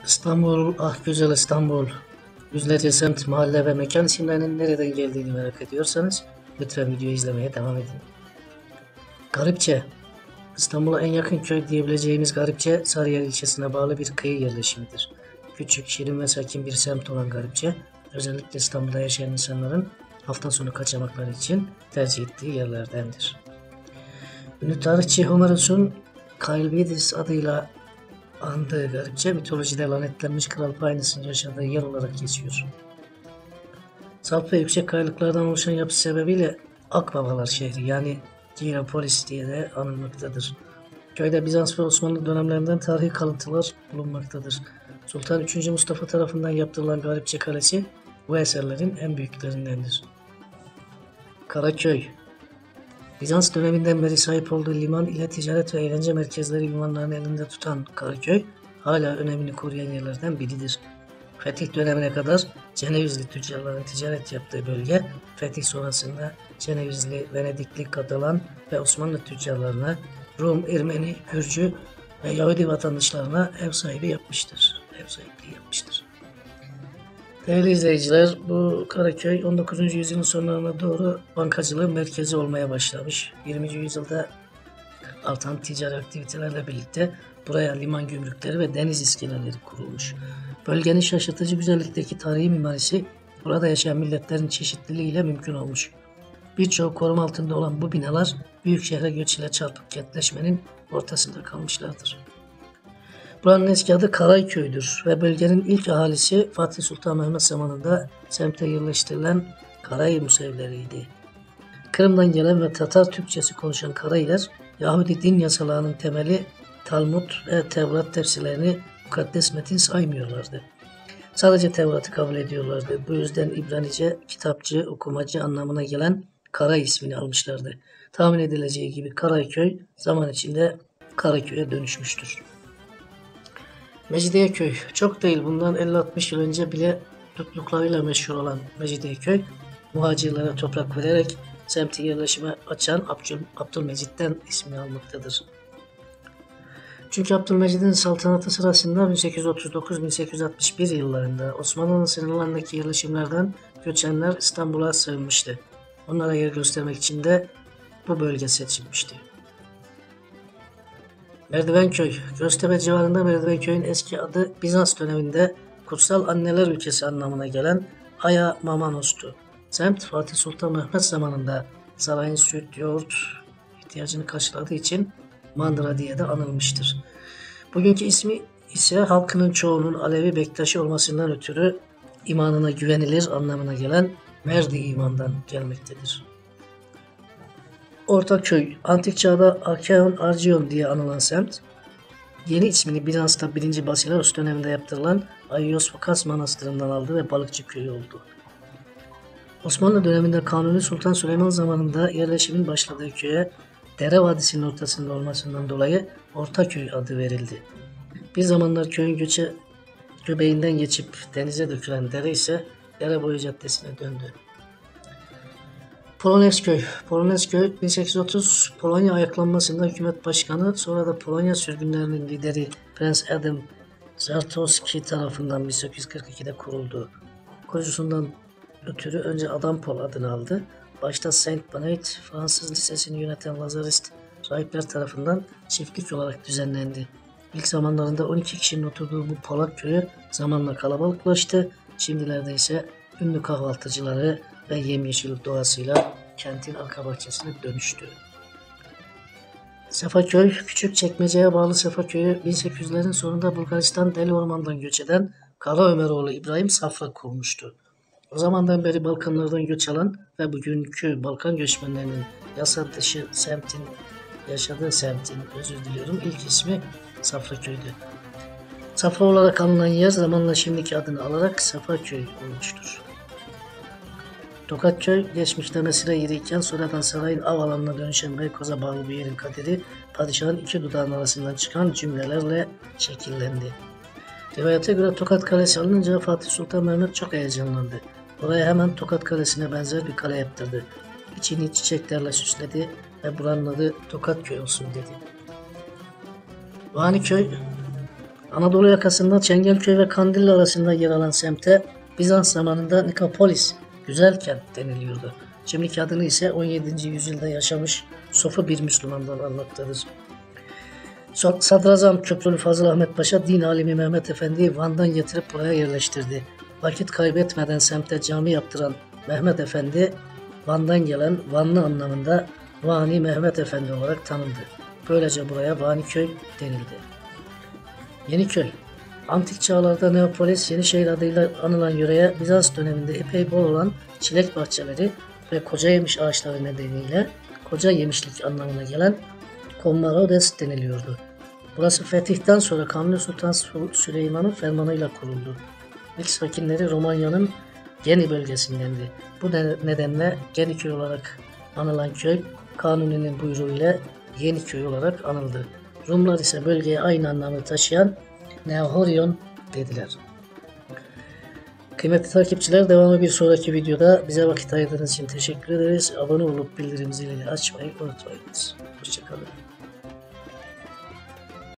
İstanbul, ah güzel İstanbul. Yüzlerce semt, mahalle ve mekan isimlerinin nereden geldiğini merak ediyorsanız lütfen videoyu izlemeye devam edin. Garipçe. İstanbul'a en yakın köy diyebileceğimiz Garipçe, Sarıyer ilçesine bağlı bir kıyı yerleşimidir. Küçük, şirin ve sakin bir semt olan Garipçe, özellikle İstanbul'da yaşayan insanların hafta sonu kaçamakları için tercih ettiği yerlerdendir. Ünlü tarihçi Homeros'un Kalbidis adıyla andığı Garipçe, mitolojide lanetlenmiş kral Painis'in yaşadığı yer olarak geçiyor. Salt ve yüksek kayalıklardan oluşan yapısı sebebiyle Akbabalar şehri yani Hierapolis diye de anılmaktadır. Köyde Bizans ve Osmanlı dönemlerinden tarihi kalıntılar bulunmaktadır. Sultan 3. Mustafa tarafından yaptırılan Garipçe Kalesi bu eserlerin en büyüklerindendir. Karaköy. Bizans döneminden beri sahip olduğu liman ile ticaret ve eğlence merkezleri ünvanlarını elinde tutan Karaköy, hala önemini koruyan yerlerden biridir. Fetih dönemine kadar Cenevizli tüccarların ticaret yaptığı bölge, fetih sonrasında Cenevizli, Venedikli, Katalan ve Osmanlı tüccarlarına, Rum, Ermeni, Gürcü ve Yahudi vatandaşlarına ev sahipliği yapmıştır. Değerli izleyiciler, bu Karaköy 19. yüzyılın sonlarına doğru bankacılığın merkezi olmaya başlamış. 20. yüzyılda artan ticari aktivitelerle birlikte buraya liman gümrükleri ve deniz iskeleleri kurulmuş. Bölgenin şaşırtıcı güzellikteki tarihi mimarisi burada yaşayan milletlerin çeşitliliğiyle mümkün olmuş. Birçoğu koruma altında olan bu binalar büyük şehre göç ile çarpık kentleşmenin ortasında kalmışlardır. Buranın eski adı Karayköy'dür ve bölgenin ilk ahalisi Fatih Sultan Mehmet zamanında semte yerleştirilen Karay Musevleriydi. Kırım'dan gelen ve Tatar Türkçesi konuşan Karaylar, Yahudi din yasalarının temeli Talmud ve Tevrat tefsirlerini mukaddes metin saymıyorlardı. Sadece Tevrat'ı kabul ediyorlardı. Bu yüzden İbranice, kitapçı, okumacı anlamına gelen Karay ismini almışlardı. Tahmin edileceği gibi Karayköy zaman içinde Karaköy'e dönüşmüştür. Mecidiyeköy, çok değil bundan 50-60 yıl önce bile tutluklarıyla meşhur olan Mecidiyeköy, muhacirlere toprak vererek semti yerleşime açan Abdülmecit'ten ismini almaktadır. Çünkü Abdülmecid'in saltanatı sırasında 1839-1861 yıllarında Osmanlı'nın sınırlarındaki yerleşimlerden göçenler İstanbul'a sığınmıştı. Onlara yer göstermek için de bu bölge seçilmişti. Merdivenköy, Göztepe civarında Merdivenköy'ün eski adı Bizans döneminde Kutsal Anneler Ülkesi anlamına gelen Aya Mamanos'tu. Semt Fatih Sultan Mehmet zamanında sarayın süt, yoğurt ihtiyacını karşıladığı için Mandıra diye de anılmıştır. Bugünkü ismi ise halkının çoğunun Alevi Bektaşi olmasından ötürü imanına güvenilir anlamına gelen Merdi imandan gelmektedir. Ortaköy, antik çağda Akeon Argion diye anılan semt, yeni ismini Bizans'ta 1. Basileus döneminde yaptırılan Aios Fokas Manastırı'ndan aldı ve balıkçı köyü oldu. Osmanlı döneminde Kanuni Sultan Süleyman zamanında yerleşimin başladığı köye dere vadisinin ortasında olmasından dolayı Ortaköy adı verildi. Bir zamanlar köyün göbeğinden geçip denize dökülen dere ise Dereboyu Caddesi'ne döndü. Polonezköy 1830 Polonya ayaklanmasında hükümet başkanı, sonra da Polonya sürgünlerinin lideri Prens Adam Czartoryski tarafından 1842'de kuruldu. Kurucusundan ötürü önce Adampol adını aldı. Başta Saint Bonnet Fransız Lisesi'ni yöneten Lazarist rahipler tarafından çiftlik olarak düzenlendi. İlk zamanlarında 12 kişinin oturduğu bu Polak köyü zamanla kalabalıklaştı. Şimdilerde ise ünlü kahvaltıcıları ve yemyeşil doğasıyla kentin arka bahçesine dönüştü. Sefaköy, Küçükçekmece'ye bağlı Sefaköy'ü 1800'lerin sonunda Bulgaristan Deli Orman'dan göç eden Kara Ömeroğlu İbrahim Safra kurmuştu. O zamandan beri Balkanlardan göç alan ve bugünkü Balkan göçmenlerinin yasa dışı yaşadığı semtin ilk ismi Safraköy'dü. Safra olarak anılan yer zamanla şimdiki adını alarak Safaköy olmuştur. Tokatköy, geçmişte mesire yeriyken sonradan sarayın av alanına dönüşen Beykoz'a bağlı bir yerin kaderi, padişahın iki dudağın arasından çıkan cümlelerle şekillendi. Rivayete göre Tokat Kalesi alınınca Fatih Sultan Mehmet çok heyecanlandı. Oraya hemen Tokat Kalesi'ne benzer bir kale yaptırdı. İçini çiçeklerle süsledi ve buranın adı Tokatköy olsun dedi. Vaniköy, Anadolu yakasında Çengelköy ve Kandilli arasında yer alan semte Bizans zamanında Nikopolis, güzel kent deniliyordu. Şimdiki adını ise 17. yüzyılda yaşamış Sofu bir Müslümandan almaktadır. Sadrazam Köprülü Fazıl Ahmet Paşa din alimi Mehmet Efendi'yi Van'dan getirip buraya yerleştirdi. Vakit kaybetmeden semte cami yaptıran Mehmet Efendi, Van'dan gelen Vanlı anlamında Vani Mehmet Efendi olarak tanındı. Böylece buraya Vaniköy denildi. Yeniköy, antik çağlarda Neapolis, Yenişehir adıyla anılan yöreye Bizans döneminde epey bol olan çilek bahçeleri ve koca yemiş ağaçları nedeniyle koca yemişlik anlamına gelen Kommarodes deniliyordu. Burası fetihten sonra Kanuni Sultan Süleyman'ın fermanıyla kuruldu. İlk sakinleri Romanya'nın Geni bölgesindendi. Bu nedenle Geniköy olarak anılan köy, Kanuni'nin buyruğuyla Yeniköy olarak anıldı. Rumlar ise bölgeye aynı anlamı taşıyan Neohorion dediler. Kıymetli takipçiler, devamı bir sonraki videoda. Bize vakit ayırdığınız için teşekkür ederiz. Abone olup bildirim zilini açmayı unutmayınız. Hoşçakalın.